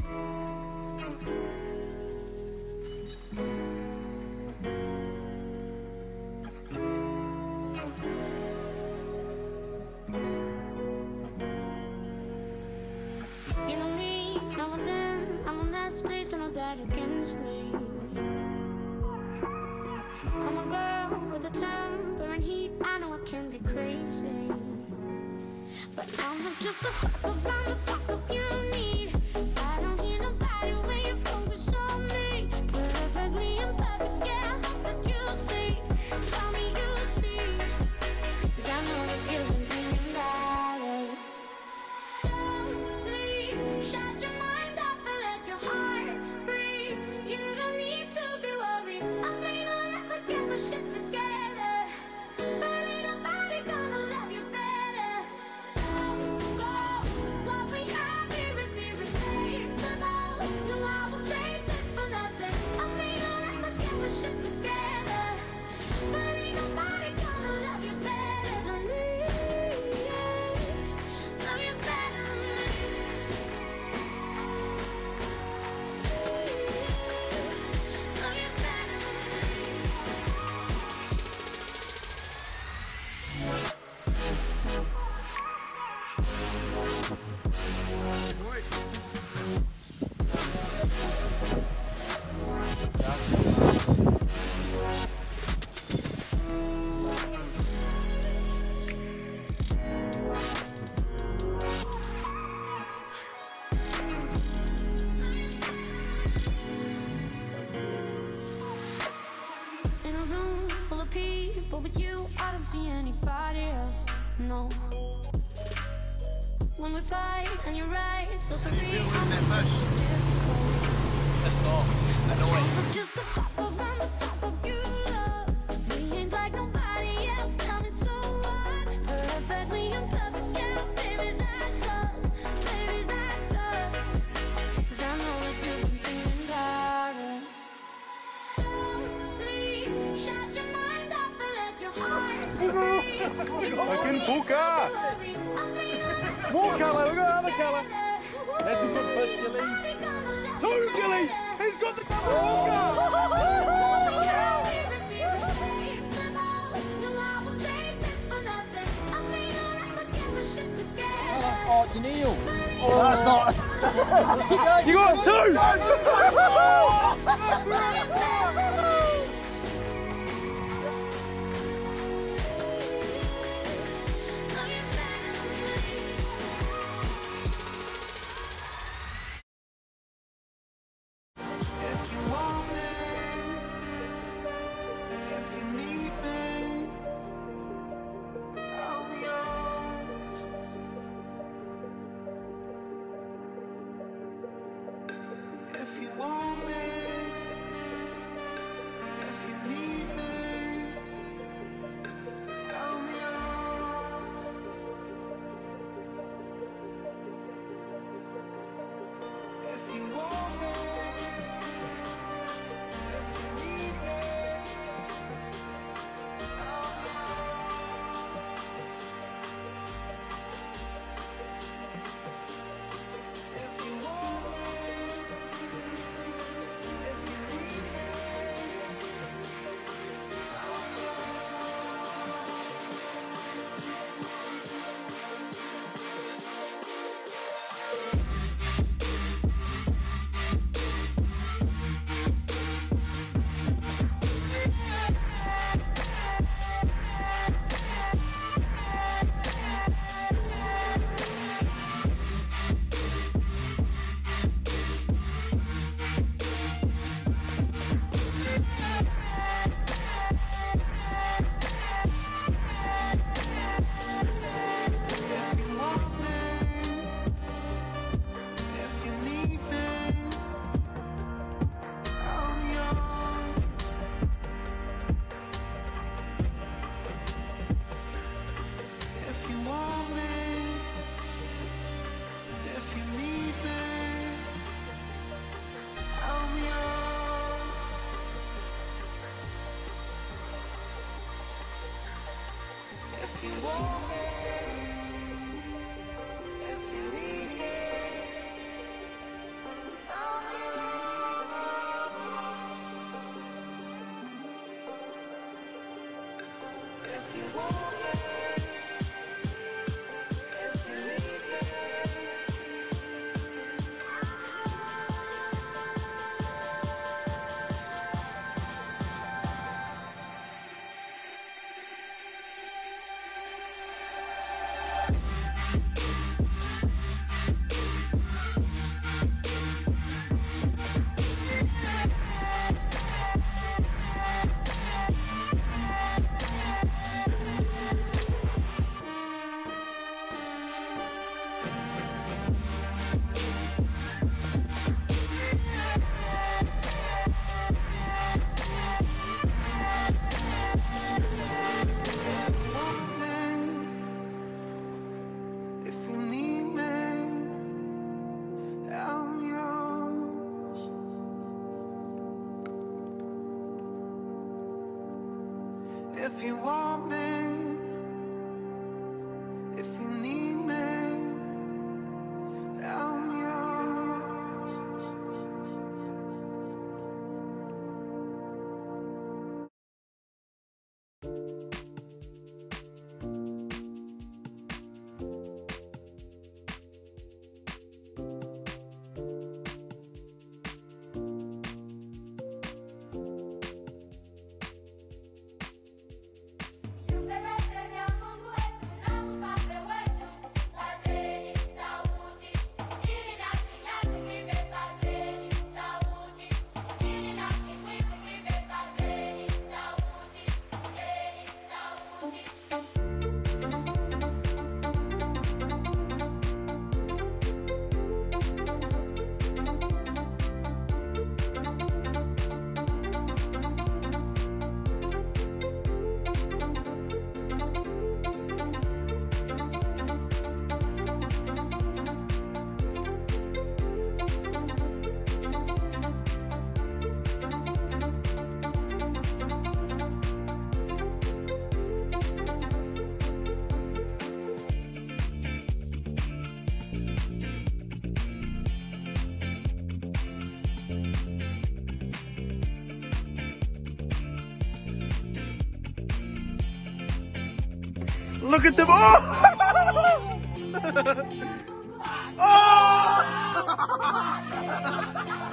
Please don't hold that against me. I'm a girl with a temper and heat. I know I can be crazy, but I'm not just a fuck up. I'm the fuck up you need. I don't hear nobody when you focus on me. Perfectly imperfect, yeah, I hope that you see. Tell me you see, 'cause I know that you've been thinking about it. Don't leave, shut your mind off and let your heart breathe. You don't need to be worried. I may not ever get my shit together, but ain't nobody gonna love you better. Don't go, what we have here is irreplaceable. No, I will trade this for nothing. I may not ever get my shit together, but ain't nobody gonna love you better than me. Love you better than me. Love you better than In a room full of people, but you, I don't see anybody else. No. When we fight and you're right, so sorry. Let's not. I know it. I'm just a fuck up, I'm the fuck up you love. We ain't like nobody else, tell me so what? Perfectly imperfect, yeah, baby, that's us. Baby, that's us. 'Cause I know that you've been thinking about it. Don't leave, shut your mind off and let your heart breathe. Fucking Puka! More colour, we've got another colour. That's a good fish, Gilly. Two, Gilly! He's got the colour Puka! Oh, it's an eel. Oh, that's not. You got two! If you want me, if you need me, I'm yours. Look at them! Oh! Oh!